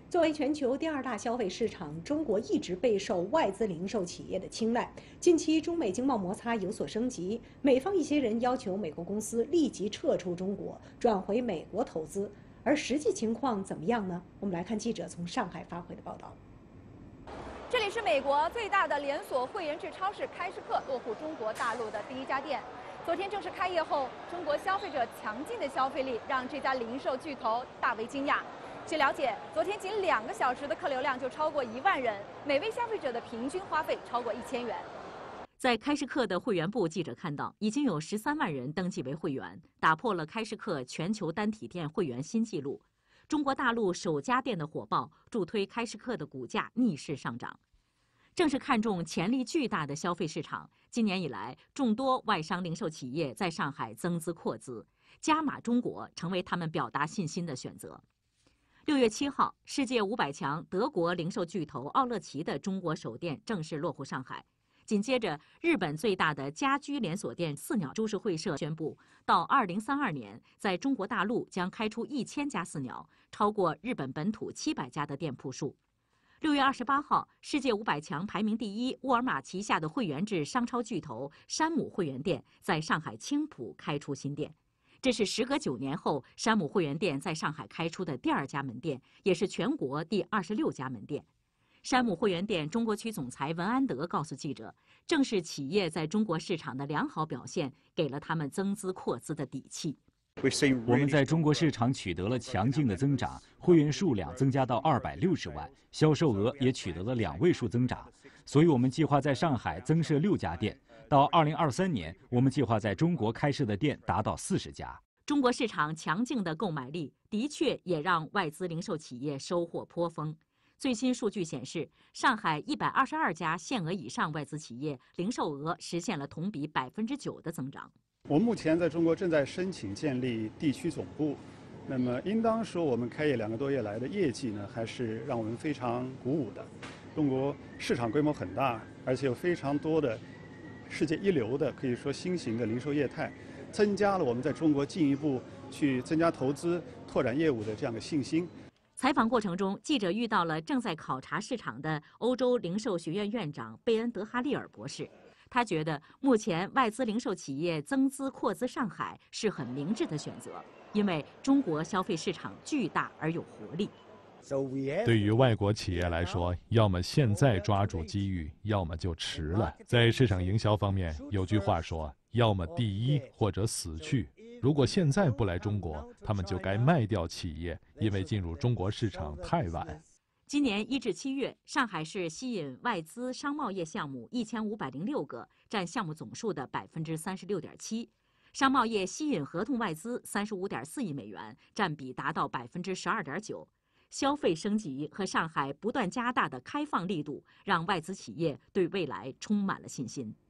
作为全球第2大消费市场，中国一直备受外资零售企业的青睐。近期，中美经贸摩擦有所升级，美方一些人要求美国公司立即撤出中国，转回美国投资。而实际情况怎么样呢？我们来看记者从上海发回的报道。 这里是美国最大的连锁会员制超市开市客落户中国大陆的第1家店。昨天正式开业后，中国消费者强劲的消费力让这家零售巨头大为惊讶。据了解，昨天仅2个小时的客流量就超过1万人，每位消费者的平均花费超过1000元。 在开市客的会员部，记者看到已经有13万人登记为会员，打破了开市客全球单体店会员新纪录。中国大陆首家店的火爆，助推开市客的股价逆势上涨。正是看中潜力巨大的消费市场，今年以来，众多外商零售企业在上海增资扩资，加码中国成为他们表达信心的选择。6月7号，世界500强德国零售巨头奥乐奇的中国首店正式落户上海。紧接着，日本最大的家居连锁店四鸟株式会社宣布，到2032年，在中国大陆将开出1000家四鸟，超过日本本土700家的店铺数。6月28号，世界500强排名第1，沃尔玛旗下的会员制商超巨头山姆会员店在上海青浦开出新店。这是时隔9年后，山姆会员店在上海开出的第2家门店，也是全国第26家门店。山姆会员店中国区总裁文安德告诉记者，正是企业在中国市场的良好表现，给了他们增资扩资的底气。 我们在中国市场取得了强劲的增长，会员数量增加到260万，销售额也取得了2位数增长。所以我们计划在上海增设6家店，到2023年，我们计划在中国开设的店达到40家。 中国市场强劲的购买力，的确也让外资零售企业收获颇丰。最新数据显示，上海122家限额以上外资企业零售额实现了同比9%的增长。 我们目前在中国正在申请建立地区总部，那么应当说我们开业2个多月来的业绩呢，还是让我们非常鼓舞的。中国市场规模很大，而且有非常多的世界一流的，可以说新型的零售业态，增加了我们在中国进一步去增加投资、拓展业务的这样的信心。 采访过程中，记者遇到了正在考察市场的欧洲零售学院院长贝恩·德哈利尔博士。他觉得目前外资零售企业增资扩资上海是很明智的选择，因为中国消费市场巨大而有活力。 对于外国企业来说，要么现在抓住机遇，要么就迟了。在市场营销方面，有句话说，要么第一或者死去。如果现在不来中国，他们就该卖掉企业，因为进入中国市场太晚。 今年1至7月，上海市吸引外资商贸业项目1506个，占项目总数的36.7%。商贸业吸引合同外资35.4亿美元，占比达到12.9%。消费升级和上海不断加大的开放力度，让外资企业对未来充满了信心。